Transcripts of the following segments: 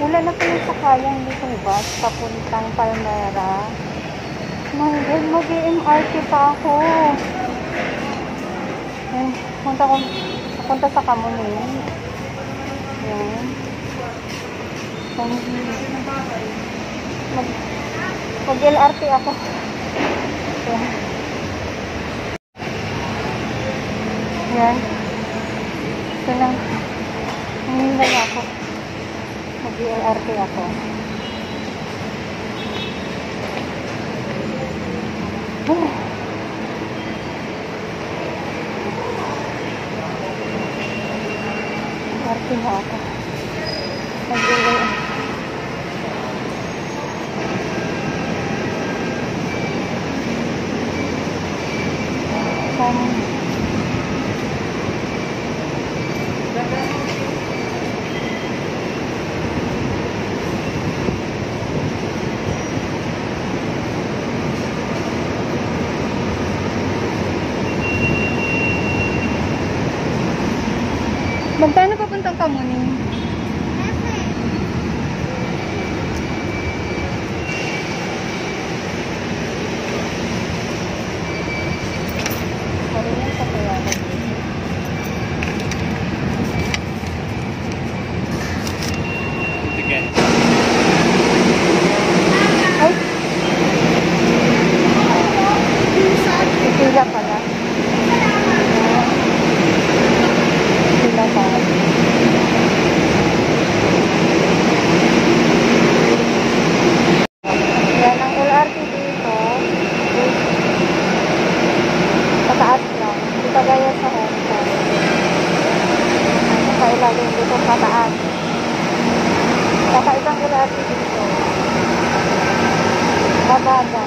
Wala na po yung sakayang dito bus papuntang Palmera. My God, mag-MRT pa ako. Yan, punta sa Kamuning. Yan. Mag-LRT ako. Yan. Yan. Ito lang. Hingin ako. Mag-LRT ako. LRT na ako. Mag-LRT. Magkano papuntang Kamuning? Parang sa kaya. Ticket. Ay! Pila pala. Pila pala. Yan ang LRT dito. Pataas lang. Hindi kagaya sa Hong Kong. Sa ilalim dito pataas. Kakaibang LRT dito. Babagan.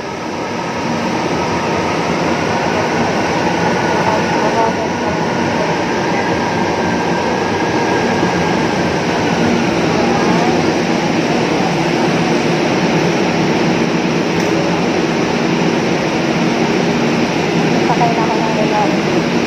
Sakay na ako ng LRT.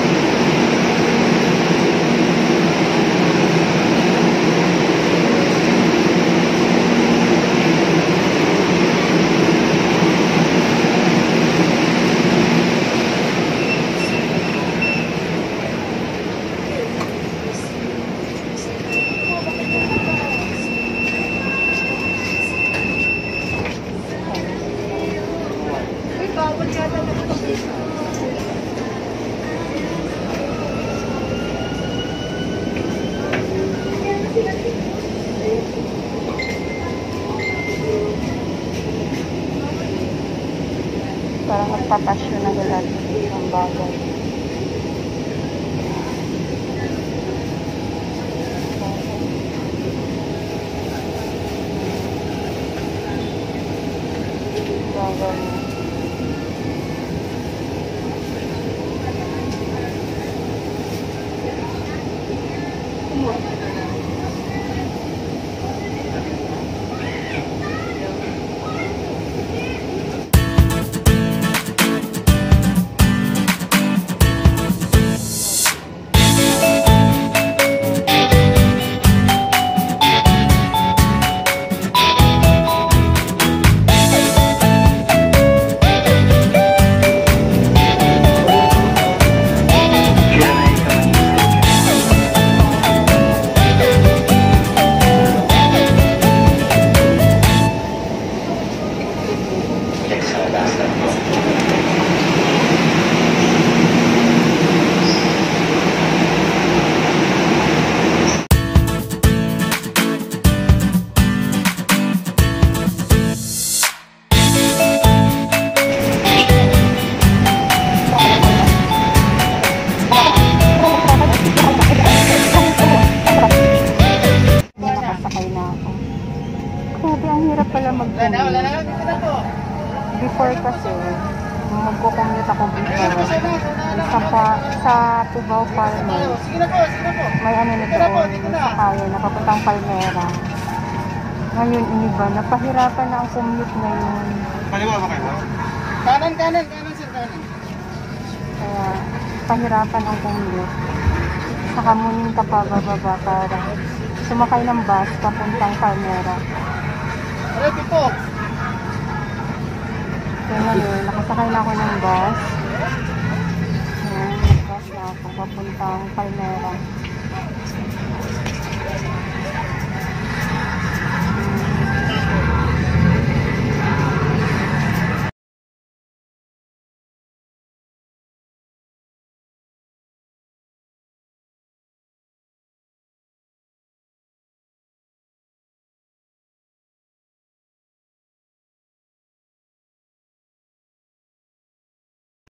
Parang nagpapasyon na lahat ng bagay. Bagay. Before kasi, magko-commute ako before sa Cubao Farmers. May ano na doon, sakaya na papuntang Palmera. Ngayon, iniba, napahirapan na ang commute ngayon. Kaliwa ba kayo? Kanan, sir, kanan. Kaya, pahirapan ang commute. Sa Kamuning ka pa bababa para sumakay ng bus papuntang Palmera. Ready po. So ngayon, nakasakay na ako ng bus. Ayan, nag-bus na ako papuntang Palmera.